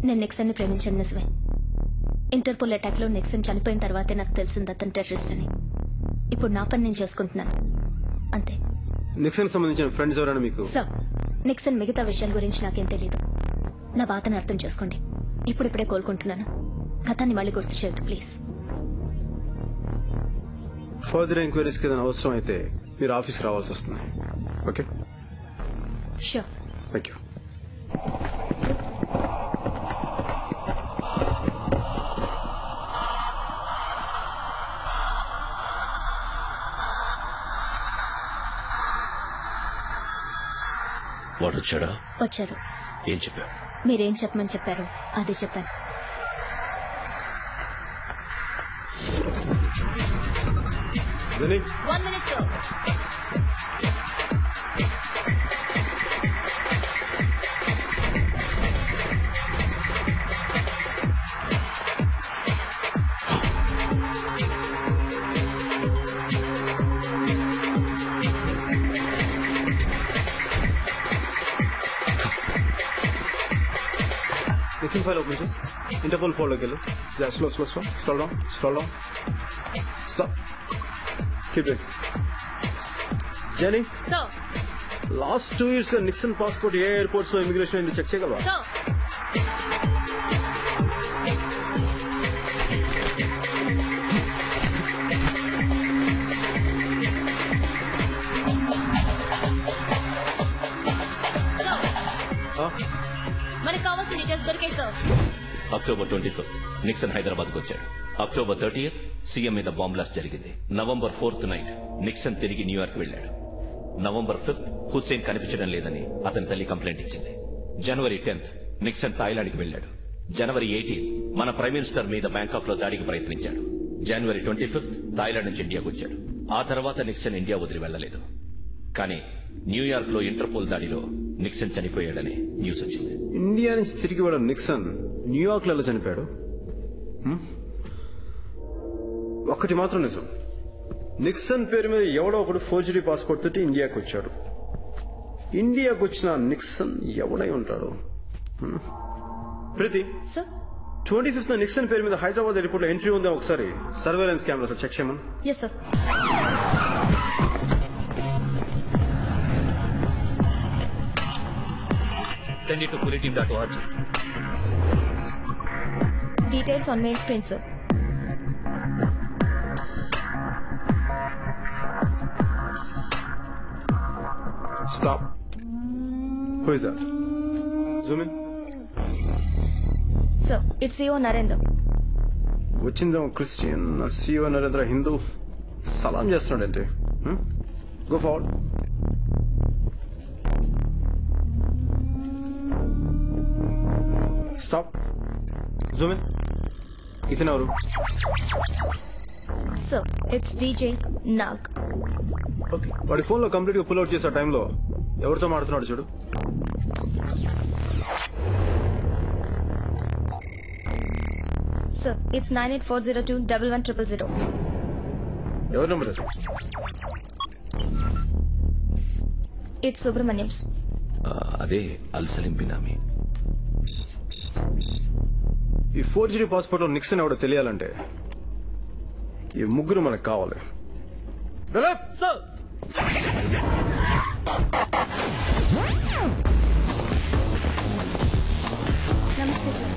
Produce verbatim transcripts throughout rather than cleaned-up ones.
నేను నిక్సన్ని ప్రేమించాను నిజమే. ఇంటర్పోల్ అటాక్ లో నిక్సన్ చనిపోయిన తర్వాతే నాకు తెలిసింది అతను టెర్రరిస్ట్ అని. ఇప్పుడు నా పని నేను చేసుకుంటున్నాను అంతే. నిక్సన్ సంబంధించిన ఫ్రెండ్స్ ఎవరైనా మీకు? సార్, నిక్సన్ మిగతా విషయాల గురించి నాకేం తెలియదు. నా బాధను అర్థం చేసుకోండి. ఇప్పుడిప్పుడే కోలుకుంటున్నాను. గతాన్ని మళ్ళీ గుర్తు చేయొద్దు ప్లీజ్. ఫర్దర్ ఎంక్వైరీస్కి ఏదైనా అవసరం అయితే మీరు ఆఫీస్కి రావాల్సి వస్తుంది. ఓకే? షూర్. Thank you. వాడు వచ్చాడా? వచ్చారు. ఏం చెప్పావు? మీరేం చెప్పమని చెప్పారు అదే చెప్పాను. One minute sir. Nixon file open చేయి. ఇంటర్పోల్ ఫోల్డ్లోకి వెళ్ళు. Slow slow slow slow down slow down stop. Keep it. Jenny, last two years Nixon passport ఏ ఎయిర్పోర్ట్స్ లో ఇమిగ్రేషన్ అయింది చెక్ చేయగలవా? మనకు కావాల్సిన డీటెయిల్స్ దొరికాయి sir. October twenty fifth Nixon Hyderabad కు వచ్చాడు. అక్టోబర్ థర్టీయత్ సీఎం మీద బాంబ్ బ్లాస్ట్ జరిగింది. నవంబర్ ఫోర్త్ నైట్ నిక్సన్ తిరిగి న్యూయార్క్ వెళ్లాడు. నవంబర్ ఫిఫ్త్ హుస్సేన్ కనిపించడం లేదని అతని తల్లి కంప్లైంట్ ఇచ్చింది. జనవరి టెన్త్ నిక్సన్ థాయిలాండ్ కి వెళ్లాడు. జనవరి ఎయిటీన్త్ మన ప్రైమ్ మినిస్టర్ మీద బ్యాంకాక్ లో దాడికి ప్రయత్నించాడు. జనవరి ట్వంటీ ఫిఫ్త్ థాయిలాండ్ నుంచి ఇండియాకు వచ్చాడు. ఆ తర్వాత నిక్సన్ ఇండియా వదిలి వెళ్లలేదు. కానీ న్యూయార్క్ లో ఇంటర్పోల్ దాడిలో నిక్సన్ చనిపోయాడని న్యూస్ వచ్చింది. ఇండియా నుంచి తిరిగి వెళ్ళిన నిక్సన్ న్యూయార్క్ లో చనిపోయాడు. ఒక్కటి మాత్రం నిజం, నిక్సన్ పేరు మీద ఎవడో ఒకడు ఫోర్జరీ పాస్పోర్ట్ తోటి ఇండియాకి వచ్చాడు. ఇండియాకు వచ్చిన నిక్సన్ ఎవడై ఉంటాడు? ప్రీతి, ట్వంటీ ఫిఫ్త్ నిక్సన్ పేరు మీద హైదరాబాద్ ఎయిర్పోర్ట్ లో ఎంట్రీ ఉందా ఒకసారి సర్వేలెన్స్ కెమెరా చెక్ చేయమని. Yes sir. Send it to politim dot org. Details on main screen, sir. Stop. Who is that? Zoom in. Sir, it's C E O Narendra. వచ్చిందేమో Christian, C E O Narendra Hindu. సలాం చేస్తున్నాడంటే. Go forward. Stop. Zoom in. ఇతను ఎవరు? Sir, it's D J Nag. Okay, వాడి phone లో complete గా pull out చేసే టైంలో ఎవరితో మాడుతున్నాడు చూడు. Sir, it's nine eight four zero two one one zero zero. ఎవరి నెంబర్ అది? It's Subramaniam's. అదే అల్సలిం బినామీ. ఈ ఫోర్జరీ పాస్పోర్ట్ లో నిక్సన్ ఎవడో తెలియాలంటే ఈ ముగ్గురు మనకు కావాలి. సార్, నమస్తే సార్.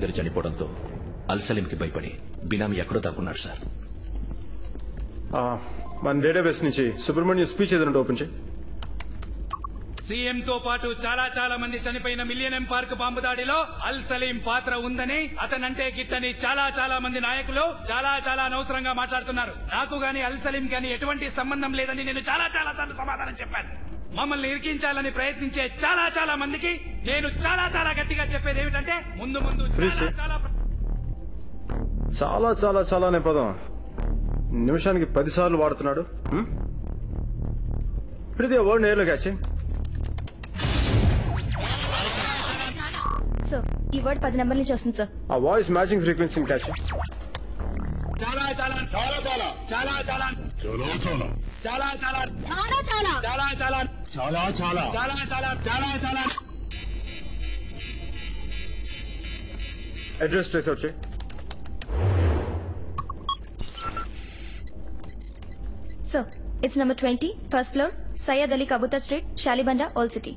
దగ్గర చనిపోవడంతో అల్సలీంకి భయపడి బినామీ ఎక్కడో దాక్కున్నాడు సార్. మన డేటాబేస్ నుంచి సుబ్రహ్మణ్యం స్పీచ్ ఏదైనా ఓపెన్ చేయి. సీఎం తో పాటు చాలా చాలా మంది చనిపోయిన మిలియనం పార్క్ బాంబు దాడిలో అల్ సలీం పాత్ర ఉందని, అతనంటే గిట్టని చాలా చాలా మంది నాయకులు చాలా చాలా అనవసరంగా మాట్లాడుతున్నారు. నాకు గాని అల్ సలీం గాని ఎటువంటి సంబంధం లేదని నేను చాలా చాలా సార్లు సమాధానం చెప్పాను. మమ్మల్ని ఇరికించాలని ప్రయత్నించే చాలా చాలా మందికి నేను చాలా చాలా గట్టిగా చెప్పేది ఏమిటంటే ముందు ముందు చాలా చాలా చాలా చాలా చాలా అనే పదం నిమిషానికి పది సార్లు వాడుతున్నాడు. ప్రతి వర్డ్ నేర్లో క్యాచ్. సార్ ఈ వర్డ్ పది నెంబర్ నుంచి వస్తుంది సార్. ఆ వాయిస్ మ్యాచింగ్ ఫ్రీక్వెన్సీని క్యాచ్. చాలా చాలా చాలా చాలా చాలా చాలా చాలా చాలా చాలా చాలా చాలా చాలా చాలా చాలా చాలా చాలా చాలా చాలా చాలా అడ్రస్ ట్రేస్ అవుట్ చేయి. Sir it's number twenty, first floor, Syed Ali Kabutar street, Shalibanda, old city.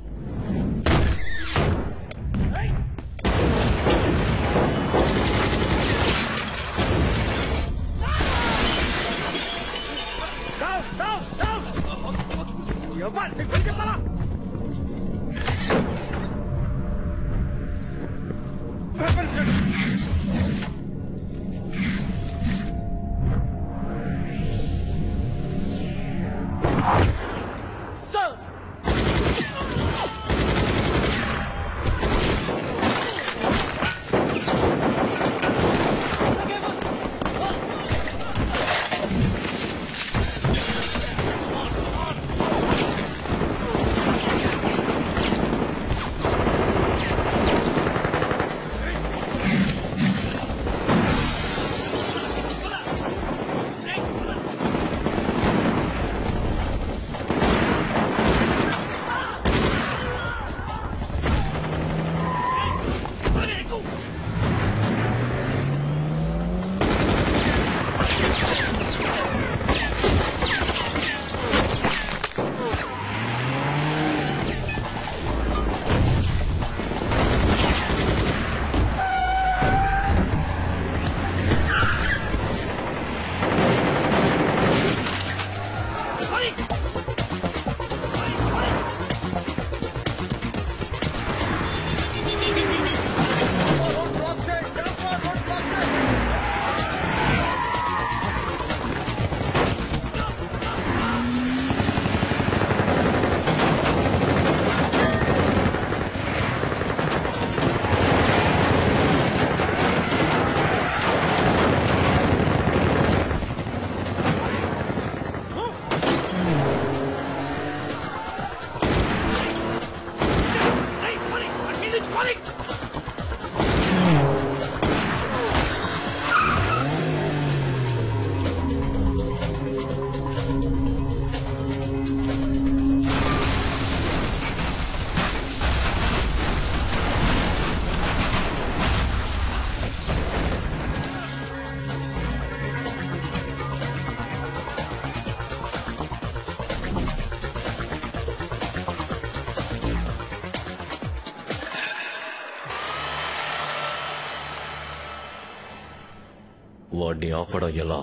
వాడిని ఆపడం ఎలా?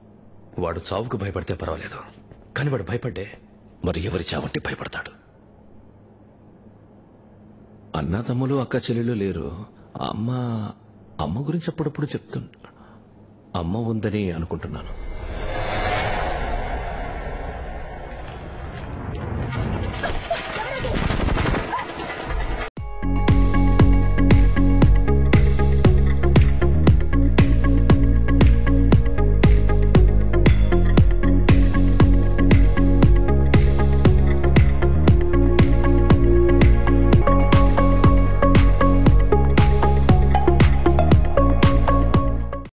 వాడు చావుకు భయపడితే పర్వాలేదు, కానీ వాడు భయపడ్డే మరి ఎవరి చావంటే భయపడతాడు. అన్నదమ్ములు అక్క చెల్లెలు లేరు. అమ్మ అమ్మ గురించి అప్పుడప్పుడు చెప్తున్నా. అమ్మ ఉందని అనుకుంటున్నాను.